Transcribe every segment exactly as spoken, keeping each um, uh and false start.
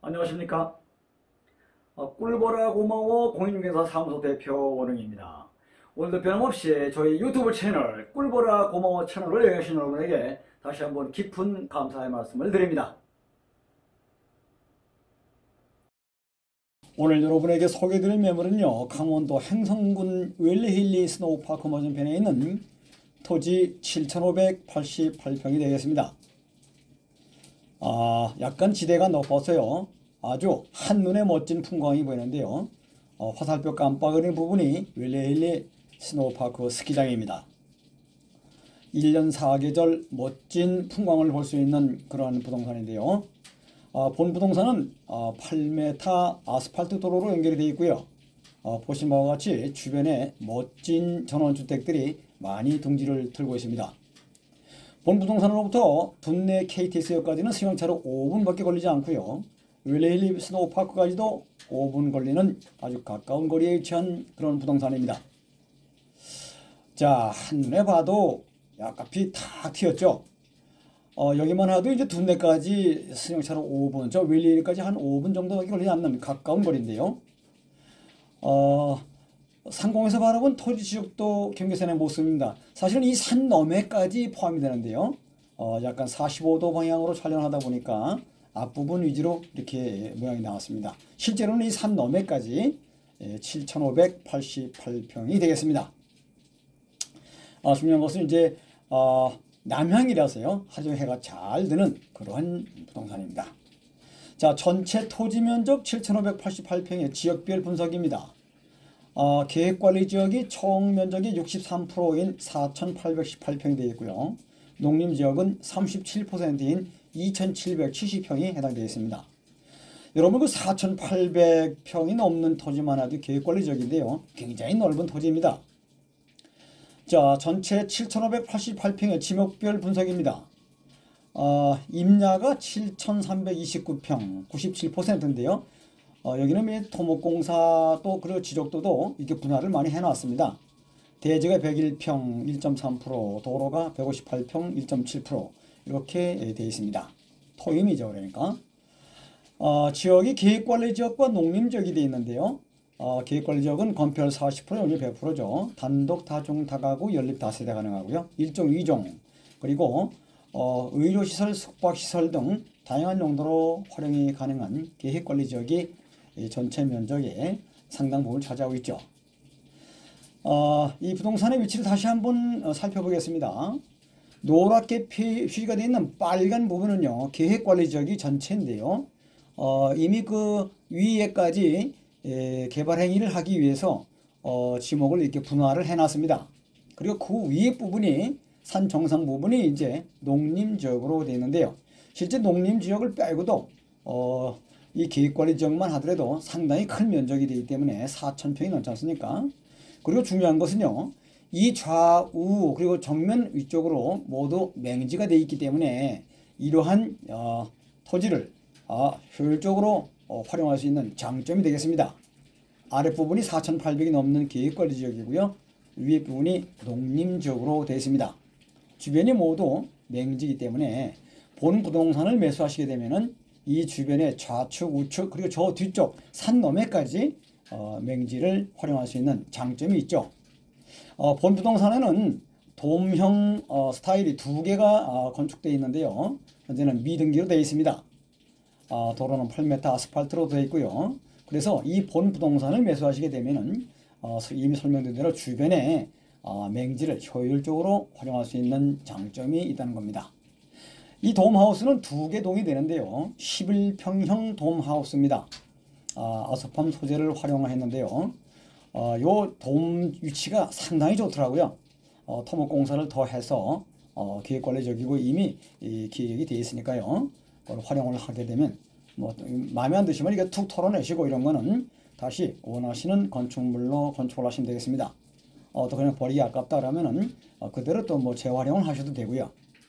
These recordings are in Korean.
안녕하십니까. 어, 꿀보라 고마워 공인중개사 사무소 대표 원흥입니다. 오늘도 변함없이 저희 유튜브 채널 꿀보라 고마워 채널을 여행하신 여러분에게 다시 한번 깊은 감사의 말씀을 드립니다. 오늘 여러분에게 소개해드릴 매물은요, 강원도 행성군 웰리힐리 스노우파크 맞은편에 있는 토지 칠천오백팔십팔 평이 되겠습니다. 아, 약간 지대가 높아서요, 아주 한눈에 멋진 풍광이 보이는데요. 어, 화살표 깜빡거리는 부분이 웰리힐리 스노우파크 스키장입니다. 일 년 사 계절 멋진 풍광을 볼 수 있는 그러한 부동산인데요. 어, 본 부동산은 어, 팔 미터 아스팔트 도로로 연결이 되어 있고요. 어, 보신 바와 같이 주변에 멋진 전원주택들이 많이 둥지를 틀고 있습니다. 본 부동산으로부터 둔내 케이티엑스역까지는 승용차로 오 분밖에 걸리지 않고요. 웰리힐리 스노우파크까지도 오 분 걸리는 아주 가까운 거리에 위치한 그런 부동산입니다. 자, 한눈에 봐도 약간이 탁 튀었죠. 어, 여기만 해도 이제 둔내까지 승용차로 오 분, 저 웰리힐리까지 한 오 분 정도밖에 걸리지 않는 가까운 거리인데요. 어, 상공에서 바라본 토지 지역도 경계선의 모습입니다. 사실은 이 산 너머까지 포함이 되는데요. 어, 약간 사십오 도 방향으로 촬영을 하다 보니까 앞부분 위주로 이렇게 모양이 나왔습니다. 실제로는 이 산 너머까지 칠천오백팔십팔 평이 되겠습니다. 어, 중요한 것은 이제 어, 남향이라서요, 하루 해가 잘 드는 그러한 부동산입니다. 자, 전체 토지 면적 칠천오백팔십팔 평의 지역별 분석입니다. 어, 계획관리지역이 총 면적이 육십삼 퍼센트인 사천팔백십팔 평이 되겠고요. 농림지역은 삼십칠 퍼센트인 이천칠백칠십 평이 해당되어 있습니다. 여러분, 그 사천팔백 평이 넘는 토지만 해도 계획관리지역인데요, 굉장히 넓은 토지입니다. 자, 전체 칠천오백팔십팔 평의 지목별 분석입니다. 어, 임야가 칠천삼백이십구 평, 구십칠 퍼센트인데요. 어, 여기는 토목공사 또 그리고 지적도도 이렇게 분할을 많이 해놨습니다. 대지가 백일 평, 일 점 삼 퍼센트, 도로가 백오십팔 평, 일 점 칠 퍼센트 이렇게 되어 있습니다. 토임이죠, 그러니까. 어, 지역이 계획관리지역과 농림지역이 되어 있는데요. 어, 계획관리지역은 건폐율 사십 퍼센트, 연료 백 퍼센트죠. 단독, 다중, 다가구, 연립, 다세대 가능하고요. 일종, 이종, 그리고 어, 의료시설, 숙박시설 등 다양한 용도로 활용이 가능한 계획관리지역이 전체 면적의 상당 부분을 차지하고 있죠. 어, 이 부동산의 위치를 다시 한번 살펴보겠습니다. 노랗게 표시가 되어 있는 빨간 부분은요, 계획관리지역이 전체인데요. 어, 이미 그 위에까지 에, 개발 행위를 하기 위해서 어, 지목을 이렇게 분할을 해놨습니다. 그리고 그 위에 부분이 산 정상 부분이 이제 농림지역으로 되어 있는데요. 실제 농림지역을 빼고도 어, 이 계획관리지역만 하더라도 상당히 큰 면적이 되기 때문에 사천 평이 넘지 않습니까? 그리고 중요한 것은요, 이 좌우 그리고 정면 위쪽으로 모두 맹지가 되어 있기 때문에 이러한 어, 토지를 어, 효율적으로 어, 활용할 수 있는 장점이 되겠습니다. 아랫부분이 사천팔백이 넘는 계획관리지역이고요, 위에 부분이 농림지역으로 되어 있습니다. 주변이 모두 맹지이기 때문에 본 부동산을 매수하시게 되면은 이 주변의 좌측, 우측, 그리고 저 뒤쪽 산 너머까지 어, 맹지를 활용할 수 있는 장점이 있죠. 어, 본 부동산에는 돔형 어, 스타일이 두 개가 어, 건축되어 있는데요. 현재는 미등기로 되어 있습니다. 어, 도로는 팔 미터 아스팔트로 되어 있고요. 그래서 이 본 부동산을 매수하시게 되면은 어, 이미 설명드린 대로 주변에 어, 맹지를 효율적으로 활용할 수 있는 장점이 있다는 겁니다. 이 돔하우스는 두 개 동이 되는데요. 십일 평형 돔하우스입니다. 아, 아스팜 소재를 활용했는데요. 어, 요 돔 위치가 상당히 좋더라고요. 어, 토목공사를 더해서 어, 계획관리적이고 이미 이 기획이 되어 있으니까요. 그걸 활용을 하게 되면 뭐 마음에 안 드시면 이게 툭 털어내시고 이런 거는 다시 원하시는 건축물로 건축을 하시면 되겠습니다. 어, 또 그냥 버리기 아깝다 그러면은 어, 그대로 또 뭐 재활용을 하셔도 되고요.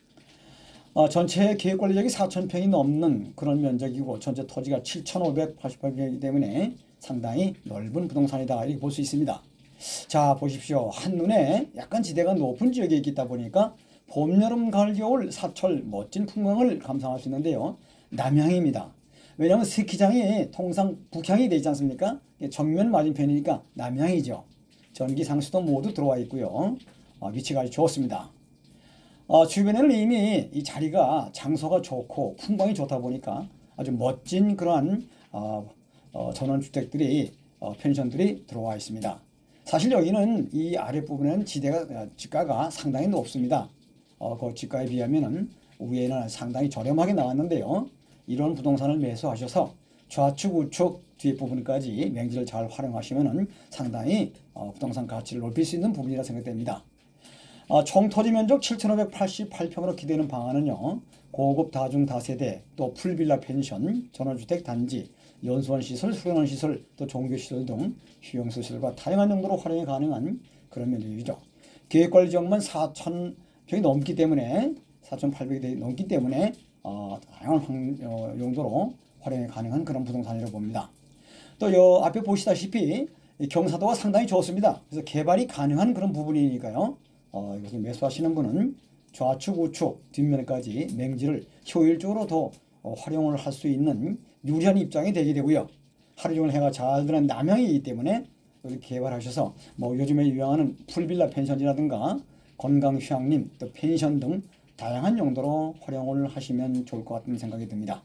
어, 전체 계획관리지역이 사천 평이 넘는 그런 면적이고 전체 토지가 칠천오백팔십팔 평이기 때문에 상당히 넓은 부동산이다 이렇게 볼 수 있습니다. 자, 보십시오. 한눈에 약간 지대가 높은 지역에 있다 보니까 봄, 여름, 가을, 겨울 사철 멋진 풍광을 감상할 수 있는데요. 남향입니다. 왜냐하면 스키장이 통상 북향이 되지 않습니까? 정면 맞은편이니까 남향이죠. 전기 상수도 모두 들어와 있고요. 어, 위치가 아주 좋습니다. 어, 주변에는 이미 이 자리가 장소가 좋고 풍광이 좋다 보니까 아주 멋진 그러한 어, 어, 전원주택들이 어, 펜션들이 들어와 있습니다. 사실 여기는 이 아랫부분에는 지대가 지가가 상당히 높습니다. 어, 그 지가에 비하면은 위에는 상당히 저렴하게 나왔는데요. 이런 부동산을 매수하셔서 좌측 우측 뒷부분까지 맹지를 잘 활용하시면은 상당히 어, 부동산 가치를 높일 수 있는 부분이라 생각됩니다. 어, 총 토지 면적 칠천오백팔십팔 평으로 기대는 방안은요, 고급 다중 다세대, 또 풀빌라 펜션, 전원주택 단지, 연수원 시설, 수련원 시설, 또 종교 시설 등 휴양소 시설과 다양한 용도로 활용이 가능한 그런 면적이죠. 계획관리 지역만 사천 평이 넘기 때문에 사천팔백이 넘기 때문에 어, 다양한 어, 용도로 활용이 가능한 그런 부동산이라고 봅니다. 또 요 앞에 보시다시피 경사도가 상당히 좋습니다. 그래서 개발이 가능한 그런 부분이니까요. 어, 이것을 매수하시는 분은 좌측 우측 뒷면까지 맹지를 효율적으로 더 어, 활용을 할 수 있는 유리한 입장이 되게 되고요. 하루 종일 해가 잘 드는 남향이기 때문에 이렇게 개발하셔서 뭐 요즘에 유행하는 풀빌라 펜션이라든가 건강 휴양림 또 펜션 등 다양한 용도로 활용을 하시면 좋을 것 같은 생각이 듭니다.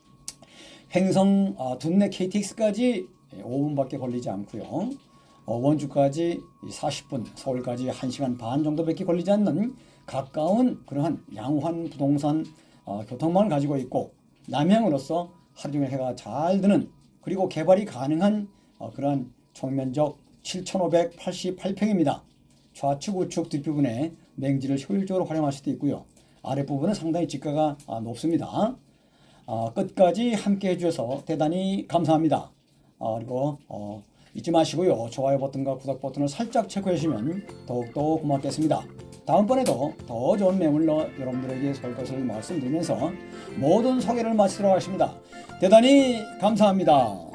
횡성 어, 둔내 케이티엑스까지 오 분밖에 걸리지 않고요. 어, 원주까지 사십 분, 서울까지 한 시간 반 정도밖에 걸리지 않는 가까운 그러한 양환 부동산 어, 교통망을 가지고 있고, 남향으로서 하루 종일 해가 잘 드는, 그리고 개발이 가능한 어, 그러한 총면적 칠천오백팔십팔 평입니다. 좌측 우측 뒷부분에 맹지를 효율적으로 활용할 수도 있고요. 아랫부분은 상당히 지가가 아, 높습니다. 어, 끝까지 함께 해주셔서 대단히 감사합니다. 어, 그리고 어, 잊지 마시고요. 좋아요 버튼과 구독 버튼을 살짝 체크해 주시면 더욱더 고맙겠습니다. 다음번에도 더 좋은 매물로 여러분들에게 설 것을 말씀드리면서 모든 소개를 마치도록 하겠습니다. 대단히 감사합니다.